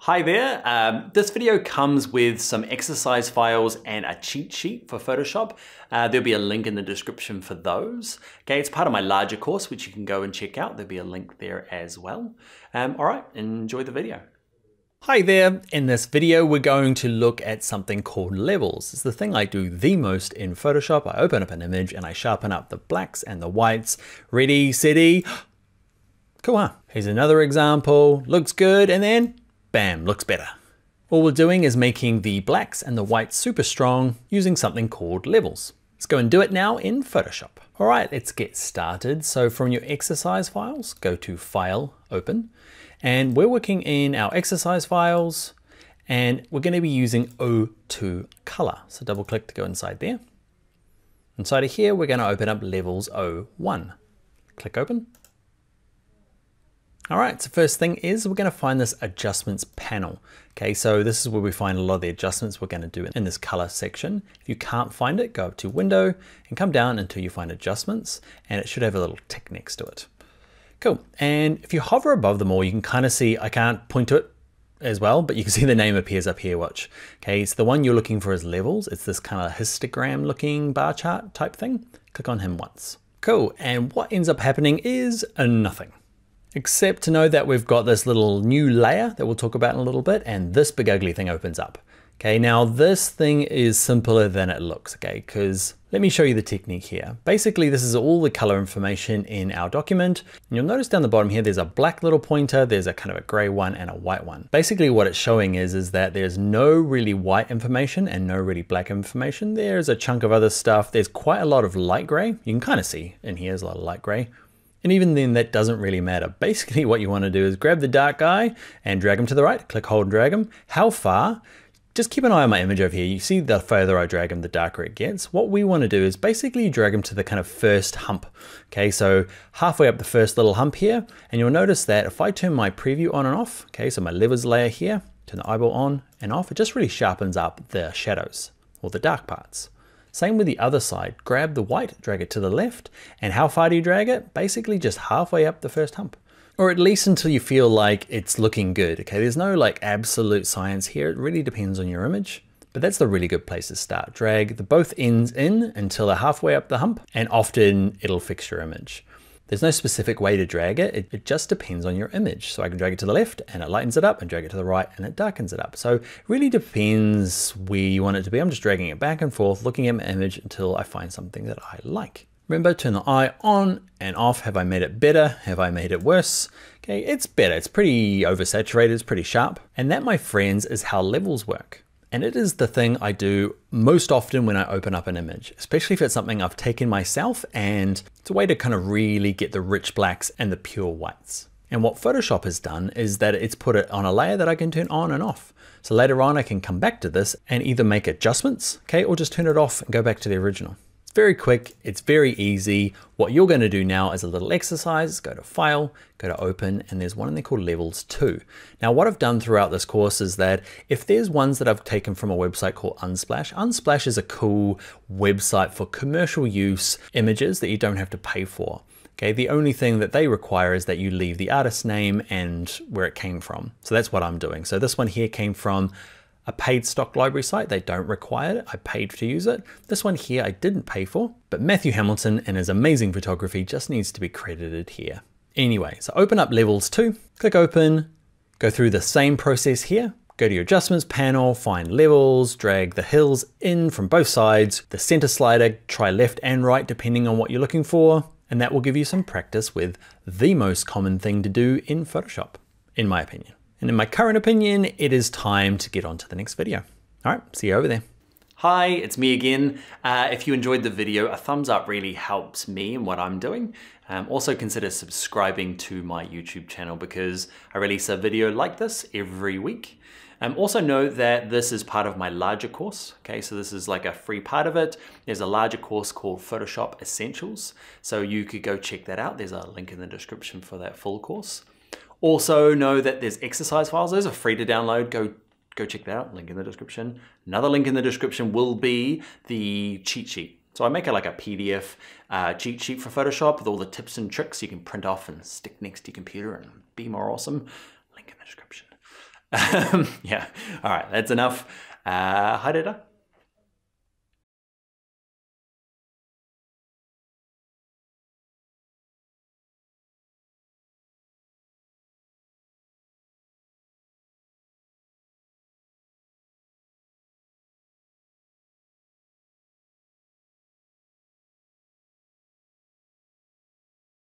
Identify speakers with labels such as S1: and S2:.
S1: Hi there, this video comes with some exercise files and a cheat sheet for Photoshop. There'll be a link in the description for those. Okay, it's part of my larger course, which you can go and check out. There'll be a link there as well. All right, enjoy the video. Hi there, in this video we're going to look at something called levels. It's the thing I do the most in Photoshop. I open up an image and I sharpen up the blacks and the whites. Ready, steady, cool, huh? Here's another example, looks good, and then bam, looks better. All we're doing is making the blacks and the whites super strong using something called levels. Let's go and do it now in Photoshop. All right, let's get started. So from your exercise files, go to File, Open, and we're working in our exercise files, and we're going to be using O2 color. So double click to go inside there. Inside of here, we're going to open up Levels O1. Click Open. All right, so first thing is we're going to find this adjustments panel. Okay, so this is where we find a lot of the adjustments we're going to do in this color section. If you can't find it, go up to Window and come down until you find adjustments, and it should have a little tick next to it. Cool, and if you hover above them all, you can kind of see, I can't point to it as well, but you can see the name appears up here, watch. Okay, so the one you're looking for is levels. It's this kind of histogram looking bar chart type thing. Click on him once. Cool, and what ends up happening is nothing. Except to know that we've got this little new layer that we'll talk about in a little bit, and this big ugly thing opens up. Okay, now this thing is simpler than it looks, okay, because let me show you the technique here. Basically, this is all the color information in our document. And you'll notice down the bottom here, there's a black little pointer, there's a kind of a gray one and a white one. Basically what it's showing is that there's no really white information and no really black information. There's a chunk of other stuff. There's quite a lot of light gray. You can kind of see in here, there's a lot of light gray. And even then, that doesn't really matter. Basically, what you want to do is grab the dark guy and drag him to the right. Click, hold, and drag him. How far? Just keep an eye on my image over here. You see the further I drag him, the darker it gets. What we want to do is basically drag him to the kind of first hump. Okay, so halfway up the first little hump here, and you'll notice that if I turn my preview on and off, okay, so my levers layer here, turn the eyeball on and off, it just really sharpens up the shadows or the dark parts. Same with the other side, grab the white, drag it to the left, and how far do you drag it? Basically just halfway up the first hump, or at least until you feel like it's looking good, okay? There's no like absolute science here, it really depends on your image, but that's the really good place to start. Drag the both ends in until they're halfway up the hump, and often it'll fix your image. There's no specific way to drag it. It just depends on your image. So I can drag it to the left and it lightens it up, and drag it to the right and it darkens it up. So it really depends where you want it to be. I'm just dragging it back and forth, looking at my image until I find something that I like. Remember, turn the eye on and off. Have I made it better? Have I made it worse? Okay, it's better. It's pretty oversaturated, it's pretty sharp. And that, my friends, is how levels work. And it is the thing I do most often when I open up an image, especially if it's something I've taken myself, and it's a way to kind of really get the rich blacks and the pure whites. And what Photoshop has done is that it's put it on a layer that I can turn on and off. So later on I can come back to this and either make adjustments, okay, or just turn it off and go back to the original. It's very quick, it's very easy. What you're going to do now is a little exercise. Go to File, go to Open, and there's one in there called Levels 2. Now what I've done throughout this course is that if there's ones that I've taken from a website called Unsplash, Unsplash is a cool website for commercial use images that you don't have to pay for. Okay, the only thing that they require is that you leave the artist's name and where it came from. So that's what I'm doing. So this one here came from a paid stock library site. They don't require it. I paid to use it. This one here I didn't pay for, but Matthew Hamilton and his amazing photography just needs to be credited here. Anyway, so open up Levels 2, click Open, go through the same process here. Go to your adjustments panel, find levels, drag the hills in from both sides, the center slider, try left and right depending on what you're looking for, and that will give you some practice with the most common thing to do in Photoshop, in my opinion. And in my current opinion, it is time to get on to the next video. All right, see you over there. Hi, it's me again. If you enjoyed the video, a thumbs up really helps me in what I'm doing. Also consider subscribing to my YouTube channel because I release a video like this every week. Also know that this is part of my larger course. Okay, so this is like a free part of it. There's a larger course called Photoshop Essentials. So you could go check that out. There's a link in the description for that full course. Also know that there's exercise files. Those are free to download. Go check that out, link in the description. Another link in the description will be the cheat sheet. So I make it like a PDF cheat sheet for Photoshop with all the tips and tricks you can print off and stick next to your computer and be more awesome. Link in the description. Yeah, all right, that's enough. Haere rā.